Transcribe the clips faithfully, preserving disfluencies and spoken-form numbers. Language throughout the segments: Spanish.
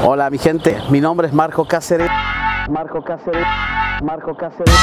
Hola mi gente, mi nombre es Marco Cáceres. Marco Cáceres. Marco Cáceres.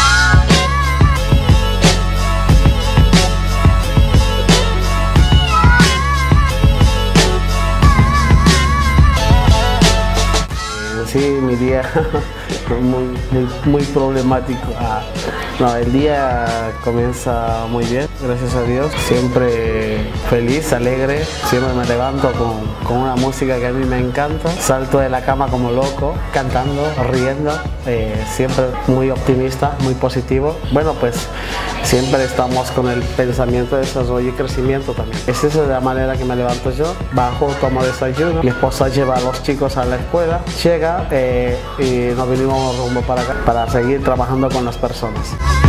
Sí, mi día muy, muy, muy problemático. Ah, no, el día comienza muy bien, gracias a Dios. Siempre feliz, alegre. Siempre me levanto con, con una música que a mí me encanta. Salto de la cama como loco, cantando, riendo. Eh, siempre muy optimista, muy positivo. Bueno, pues siempre estamos con el pensamiento de desarrollo y crecimiento también. Esa es la manera que me levanto yo. Bajo, tomo desayuno. Mi esposa lleva a los chicos a la escuela. Llega eh, y nos venimos rumbo para acá para seguir trabajando con las personas.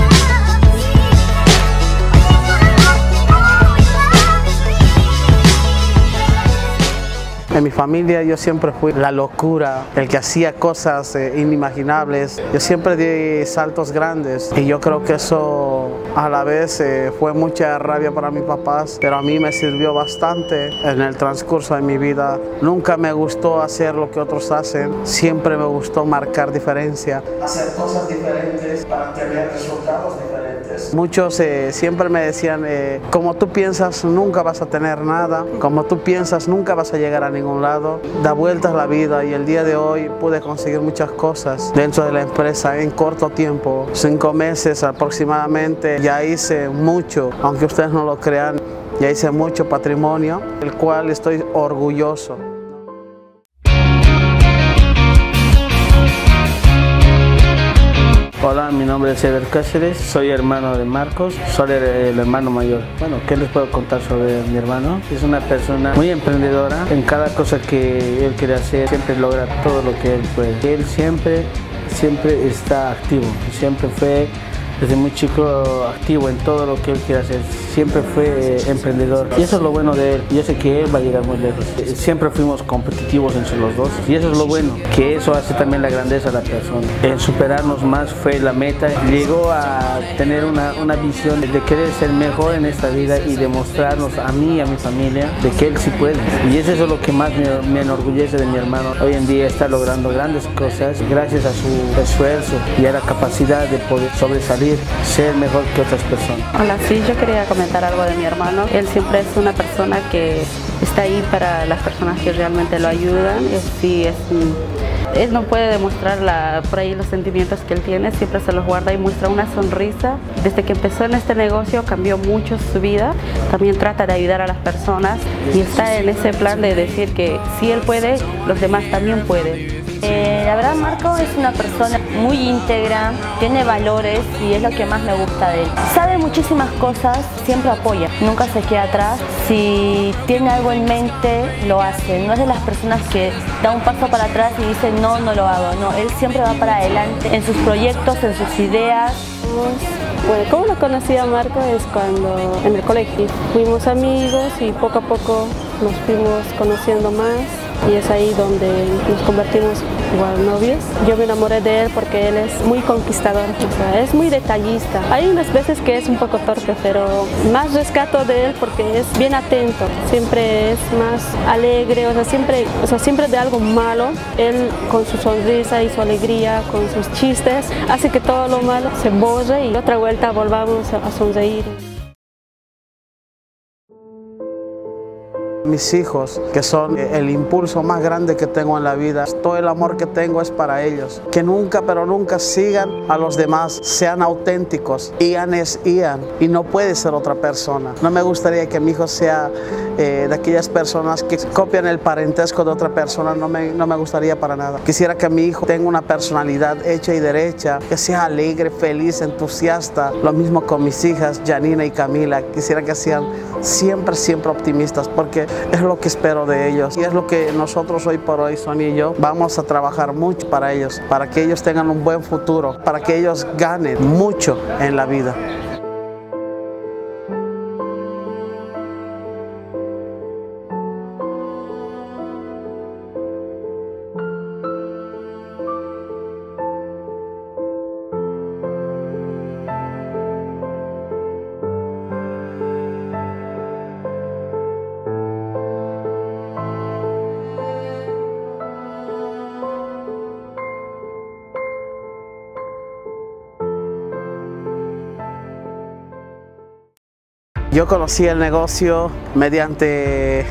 En mi familia yo siempre fui la locura, el que hacía cosas eh, inimaginables. Yo siempre di saltos grandes y yo creo que eso a la vez eh, fue mucha rabia para mis papás, pero a mí me sirvió bastante en el transcurso de mi vida. Nunca me gustó hacer lo que otros hacen, siempre me gustó marcar diferencia. Hacer cosas diferentes para tener resultados diferentes. Muchos eh, siempre me decían, eh, como tú piensas nunca vas a tener nada, como tú piensas nunca vas a llegar a ningún lado. Da vueltas la vida y el día de hoy pude conseguir muchas cosas dentro de la empresa en corto tiempo, cinco meses aproximadamente. Ya hice mucho, aunque ustedes no lo crean, ya hice mucho patrimonio, del cual estoy orgulloso. Hola, mi nombre es Ever Cáceres, soy hermano de Marcos, soy el, el hermano mayor. Bueno, ¿qué les puedo contar sobre mi hermano? Es una persona muy emprendedora, en cada cosa que él quiere hacer, siempre logra todo lo que él puede. Él siempre, siempre está activo, siempre fue desde muy chico activo en todo lo que él quiere hacer, siempre fue eh, emprendedor y eso es lo bueno de él. Yo sé que él va a llegar muy lejos, siempre fuimos competitivos entre los dos y eso es lo bueno, que eso hace también la grandeza de la persona. El superarnos más fue la meta, llegó a tener una, una visión de querer ser mejor en esta vida y demostrarnos a mí y a mi familia de que él sí puede, y eso es lo que más me, me enorgullece de mi hermano. Hoy en día está logrando grandes cosas gracias a su esfuerzo y a la capacidad de poder sobresalir, ser mejor que otras personas. Hola, sí, yo quería comentar algo de mi hermano. Él siempre es una persona que está ahí para las personas que realmente lo ayudan. Es, sí, es, él no puede demostrar la, por ahí los sentimientos que él tiene, siempre se los guarda y muestra una sonrisa. Desde que empezó en este negocio cambió mucho su vida. También trata de ayudar a las personas y está en ese plan de decir que si él puede, los demás también pueden. Eh, la verdad, Marco es una persona muy íntegra, tiene valores y es lo que más me gusta de él. Sabe muchísimas cosas, siempre apoya, nunca se queda atrás. Si tiene algo en mente, lo hace. No es de las personas que da un paso para atrás y dice no, no lo hago. No, él siempre va para adelante en sus proyectos, en sus ideas. Bueno, ¿cómo lo conocí a Marco? Es cuando en el colegio fuimos amigos y poco a poco nos fuimos conociendo más. Y es ahí donde nos convertimos igual novios. Yo me enamoré de él porque él es muy conquistador, o sea, es muy detallista. Hay unas veces que es un poco torpe, pero más rescato de él porque es bien atento. Siempre es más alegre, o sea, siempre, o sea, siempre de algo malo, él con su sonrisa y su alegría, con sus chistes, hace que todo lo malo se borre y otra vuelta volvamos a sonreír. Mis hijos, que son el impulso más grande que tengo en la vida, todo el amor que tengo es para ellos. Que nunca, pero nunca sigan a los demás, sean auténticos. Ian es Ian y no puede ser otra persona. No me gustaría que mi hijo sea eh, de aquellas personas que copian el parentesco de otra persona, no me, no me gustaría para nada. Quisiera que mi hijo tenga una personalidad hecha y derecha, que sea alegre, feliz, entusiasta. Lo mismo con mis hijas, Janina y Camila. Quisiera que sean siempre, siempre optimistas, porque es lo que espero de ellos y es lo que nosotros hoy por hoy, Sonia y yo, vamos a trabajar mucho para ellos, para que ellos tengan un buen futuro, para que ellos ganen mucho en la vida. Yo conocí el negocio mediante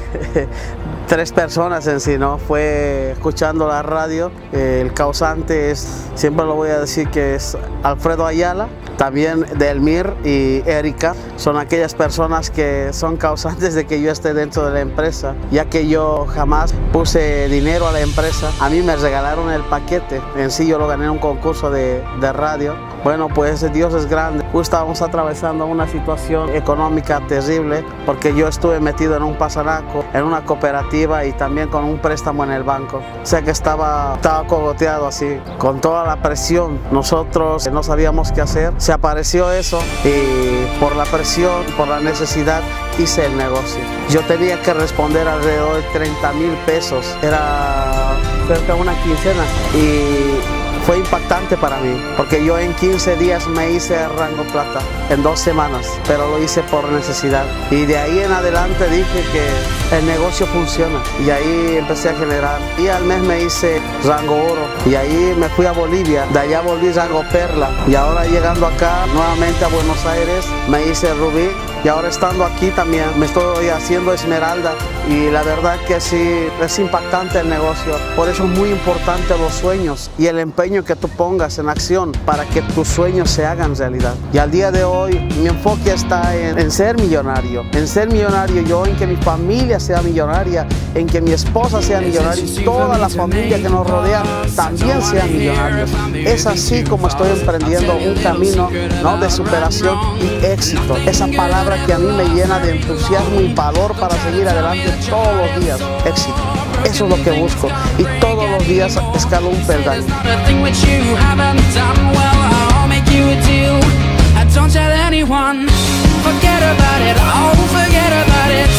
tres personas en sí, ¿no? Fue escuchando la radio. El causante es, siempre lo voy a decir, que es Alfredo Ayala, también Delmir y Erika. Son aquellas personas que son causantes de que yo esté dentro de la empresa, ya que yo jamás puse dinero a la empresa. A mí me regalaron el paquete, en sí yo lo gané en un concurso de, de radio. Bueno, pues Dios es grande. Estábamos atravesando una situación económica terrible porque yo estuve metido en un pasanaco, en una cooperativa y también con un préstamo en el banco. O sea que estaba, estaba cogoteado así, con toda la presión. Nosotros no sabíamos qué hacer. Se apareció eso y por la presión, por la necesidad, hice el negocio. Yo tenía que responder alrededor de treinta mil pesos. Era cerca de una quincena y fue impactante para mí, porque yo en quince días me hice el rango plata, en dos semanas, pero lo hice por necesidad. Y de ahí en adelante dije que el negocio funciona, y ahí empecé a generar. Y al mes me hice rango oro, y ahí me fui a Bolivia, de allá volví rango perla, y ahora llegando acá nuevamente a Buenos Aires, me hice rubí, y ahora estando aquí también me estoy haciendo esmeralda, y la verdad que sí, es impactante el negocio. Por eso es muy importante los sueños y el empeño que tú pongas en acción para que tus sueños se hagan realidad. Y al día de hoy mi enfoque está en, en ser millonario, en ser millonario yo, en que mi familia sea millonaria, en que mi esposa sea millonaria y toda la familia que nos rodea también sean millonarios. Es así como estoy emprendiendo un camino, ¿no?, de superación y éxito. Esa palabra que a mí me llena de entusiasmo y valor para seguir adelante todos los días. Éxito. Eso es lo que busco y todos los días escalo un peldaño. Don't tell anyone, forget about it, oh, forget about it.